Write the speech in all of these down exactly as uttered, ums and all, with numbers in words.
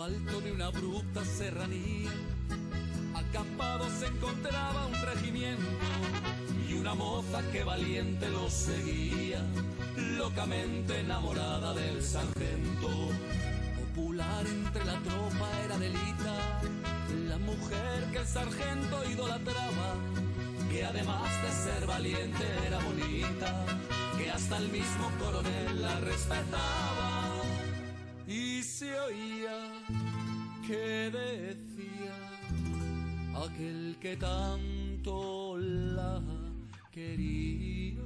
alto de una abrupta serranía, acampado se encontraba un regimiento y una moza que valiente los seguía, locamente enamorada del sargento. Popular entre la tropa era Adelita, la mujer que el sargento idolatraba, que además de ser valiente era bonita, que hasta el mismo coronel la respetaba. Y se oía que decía aquel que tanto la quería: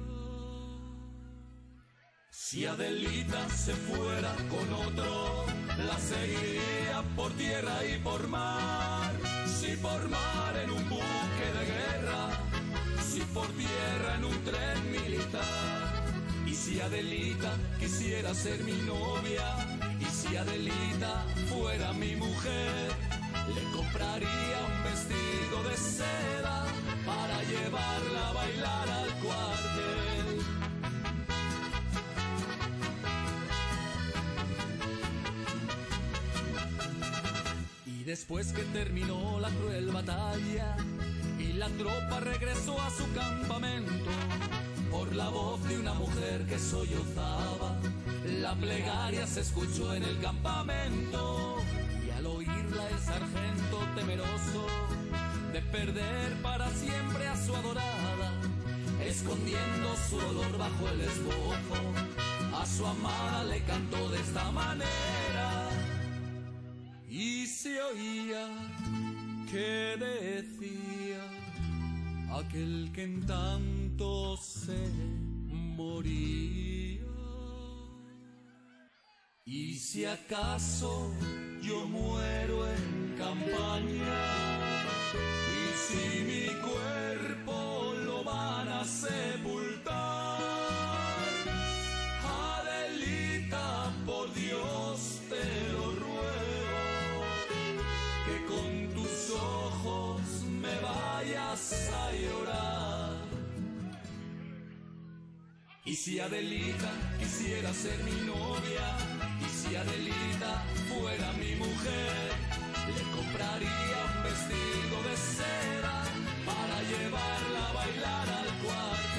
si Adelita se fuera con otro, la seguiría por tierra y por mar. Si por mar en un buque de guerra, si por tierra en un tren militar. Y si Adelita quisiera ser mi novia, y si Adelita fuera mi mujer, le compraría un vestido de seda para llevarla a bailar al cuartel. Y después que terminó la cruel batalla y la tropa regresó a su campamento, por la voz de una mujer que sollozaba, la plegaria se escuchó en el campamento. Y al oírla el sargento, temeroso de perder para siempre a su adorada, escondiendo su dolor bajo el esbozo, a su amada le cantó de esta manera. Y se oía que decía aquel que en tanto se moría: y si acaso yo muero en campaña, y si mi cuerpo lo van a sepultar, Adelita, por Dios te lo ruego, que con tus ojos me vayas a llorar. Y si Adelita quisiera ser mi novia, y si Adelita fuera mi mujer, le compraría un vestido de seda para llevarla a bailar al cuarto.